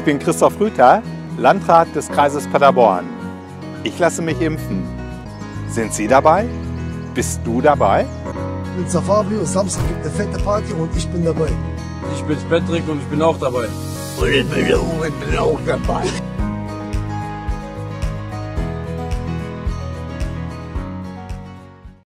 bin Christoph Rüther, Landrat des Kreises Paderborn. Ich lasse mich impfen. Sind Sie dabei? Bist du dabei? Ich bin Fabio, Samstag gibt eine fette Party und ich bin dabei. Ich bin's Patrick und ich bin auch dabei. Und ich bin auch dabei.